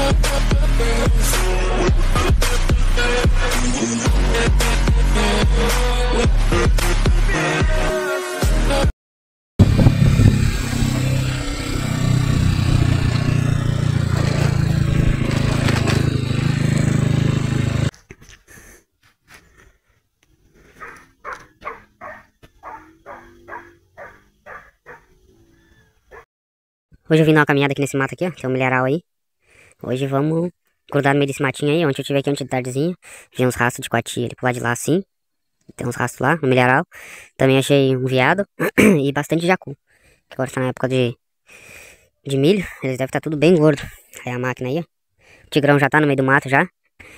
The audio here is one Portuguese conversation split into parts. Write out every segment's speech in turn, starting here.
Hoje eu vim dar uma caminhada aqui nesse mato aqui, ó. Tem um milharal aí. Hoje vamos grudar no meio desse matinho aí. Ontem eu tive aqui de tardezinha. Vi uns rastros de coati ali pro lado de lá assim. Tem uns rastros lá no milharal. Também achei um veado e bastante jacu. Que agora tá na época de milho. Eles devem estar tudo bem gordo. Aí a máquina aí, ó. O tigrão já tá no meio do mato já.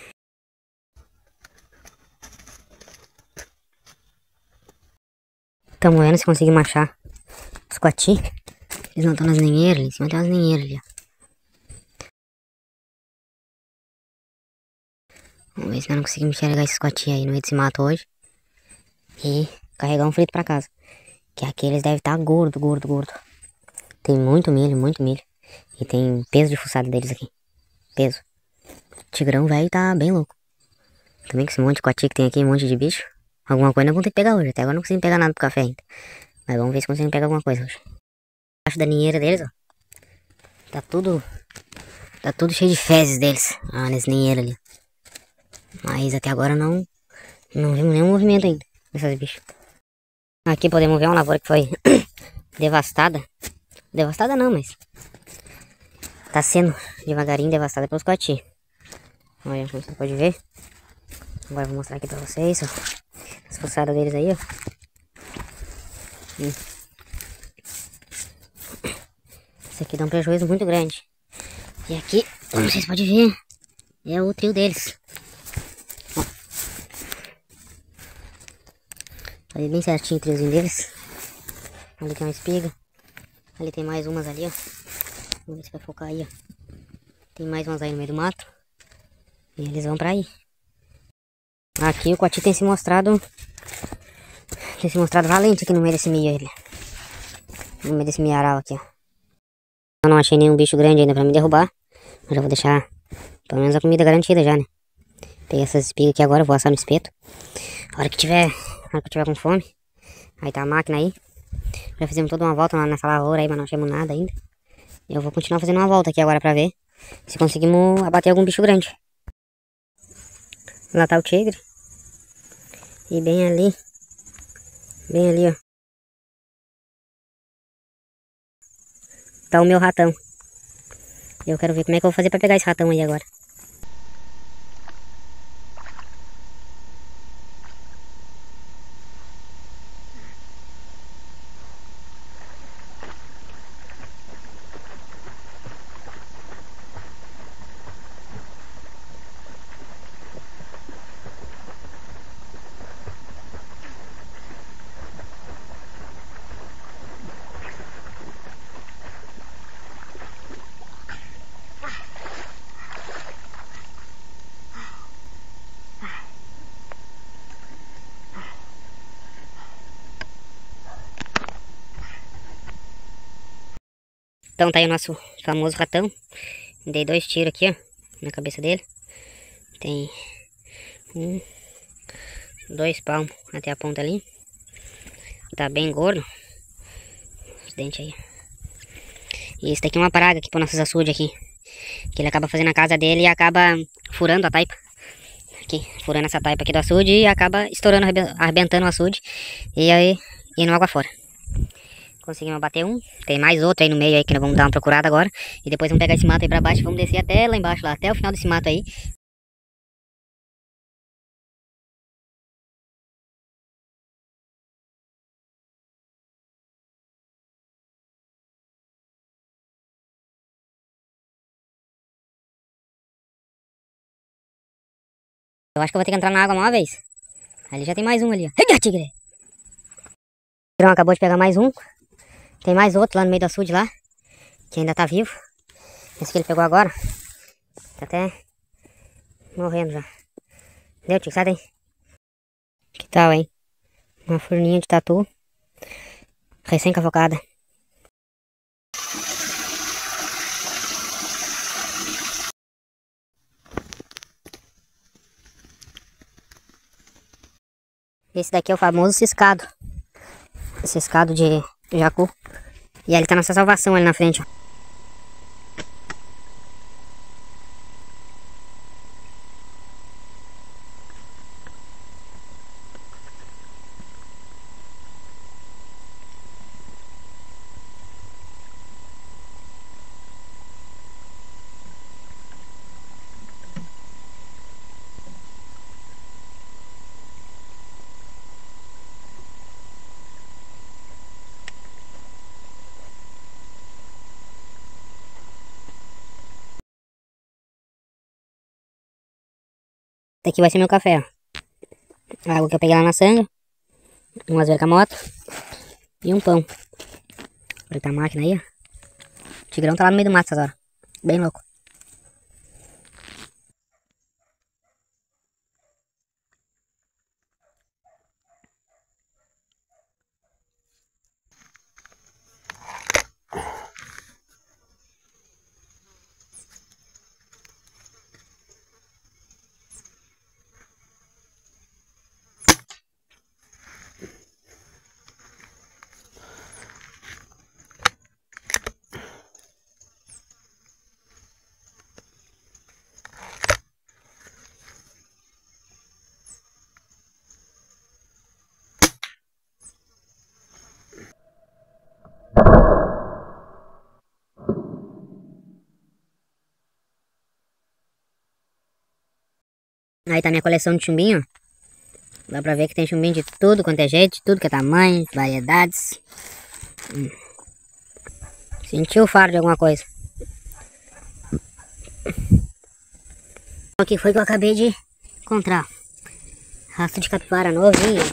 Tamo vendo se conseguimos achar os coati. Eles não estão nas ninheiras ali, em cima tem umas ninheiras ali, ó. Vamos ver se nós não conseguimos enxergar esses coati aí no meio desse mato hoje. E carregar um frito pra casa. Que aqui eles devem estar gordo. Tem muito milho, muito milho. E tem peso de fuçada deles aqui. Peso. O tigrão velho tá bem louco. Também com esse monte de coati que tem aqui, um monte de bicho. Alguma coisa nós vamos ter que pegar hoje. Até agora não conseguimos pegar nada pro café ainda. Mas vamos ver se conseguimos pegar alguma coisa hoje. Embaixo da ninheira deles, ó. Tá tudo cheio de fezes deles. Ah, nesse ninheiro ali. Mas até agora não vimos nenhum movimento ainda dessas bichos. Aqui podemos ver uma lavoura que foi devastada. Devastada não, mas tá sendo devagarinho devastada pelos coati. Olha, como você pode ver. Agora eu vou mostrar aqui pra vocês, ó. As fuçadas deles aí, ó. Isso aqui dá um prejuízo muito grande. E aqui, como vocês podem ver, é o trio deles. Ó. Olha bem certinho o triozinho deles. Ali tem uma espiga. Ali tem mais umas ali, ó. Vamos ver se vai focar aí, ó. Tem mais umas aí no meio do mato. E eles vão pra aí. Aqui o coati tem se mostrado valente aqui no meio desse milho aí. No meio desse milharal aqui, ó. Eu não achei nenhum bicho grande ainda pra me derrubar. Mas já vou deixar pelo menos a comida garantida já, né? Peguei essas espigas aqui agora, vou assar no espeto. A hora que eu tiver com fome. Aí tá a máquina aí. Já fizemos toda uma volta nessa lavoura aí, mas não achamos nada ainda. Eu vou continuar fazendo uma volta aqui agora pra ver se conseguimos abater algum bicho grande. Lá tá o tigre. E bem ali, ó, tá o meu ratão. Eu quero ver como é que eu vou fazer pra pegar esse ratão aí agora. Então tá aí o nosso famoso ratão. Dei 2 tiros aqui, ó, na cabeça dele. Tem 2 palmos até a ponta ali. Tá bem gordo. Os dentes aí. E esse daqui é uma praga aqui pro nossos açudes aqui. Que ele acaba fazendo a casa dele e acaba furando a taipa. Aqui, furando essa taipa aqui do açude e acaba estourando, arrebentando o açude. E aí, indo água fora. Conseguimos abater um. Tem mais outro aí no meio aí que nós vamos dar uma procurada agora. E depois vamos pegar esse mato aí pra baixo e vamos descer até lá embaixo, lá, até o final desse mato aí. Eu acho que eu vou ter que entrar na água uma vez. Ali já tem mais um ali, ó. Eita, tigre! O tigrão acabou de pegar mais um. Tem mais outro lá no meio do açude lá. Que ainda tá vivo. Esse que ele pegou agora. Tá até morrendo já. Deu, tigre, sai daí. Que tal, hein? Uma furninha de tatu. Recém-cavocada. Esse daqui é o famoso ciscado. Ciscado de jacu. E ele tá nessa salvação ali na frente, ó. Esse aqui vai ser meu café, ó. A água que eu peguei lá na sanga. Umas bergamotas. E um pão. Olha a máquina aí, ó. O tigrão tá lá no meio do mato essas horas. Bem louco. Aí tá minha coleção de chumbinho, ó. Dá pra ver que tem chumbinho de tudo quanto é jeito, de tudo que é tamanho, variedades. Sentiu o faro de alguma coisa. O que foi que eu acabei de encontrar? Rastro de capivara novinho.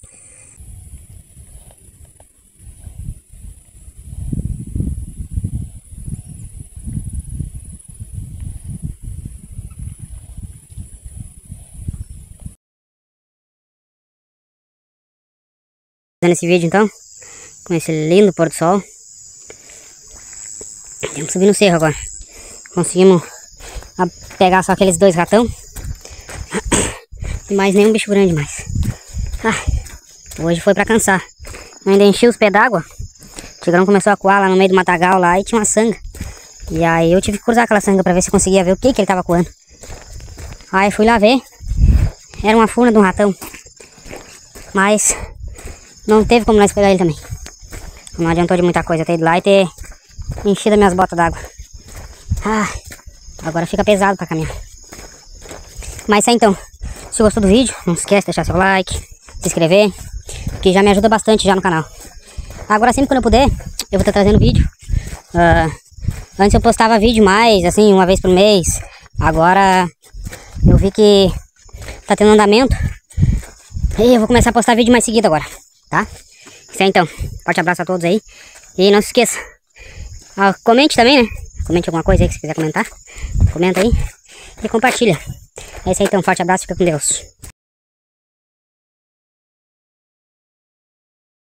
Fazendo esse vídeo então, com esse lindo pôr do sol. Temos que subir no cerro agora. Conseguimos pegar só aqueles 2 ratão. E mais nenhum bicho grande mais. Hoje foi pra cansar. Eu ainda enchi os pés d'água. O tigrão começou a coar lá no meio do matagal lá e tinha uma sanga. E aí eu tive que cruzar aquela sanga pra ver se conseguia ver o que ele tava coando. Aí fui lá ver. Era uma furna de um ratão. Mas não teve como nós pegar ele também. Não adiantou de muita coisa ter ido lá e ter enchido as minhas botas d'água. Agora fica pesado pra caminhar. Mas é então. Se gostou do vídeo, não esquece de deixar seu like, se inscrever, que já me ajuda bastante já no canal. Agora sempre quando eu puder, eu vou estar trazendo vídeo. Antes eu postava vídeo mais, assim, uma vez por mês. Agora eu vi que tá tendo andamento. E eu vou começar a postar vídeo mais seguido agora, tá? Isso aí então. Forte abraço a todos aí. E não se esqueça. Comente também, né? Comente alguma coisa aí que você quiser comentar. Comenta aí. E compartilha. É isso aí então. Forte abraço e fica com Deus.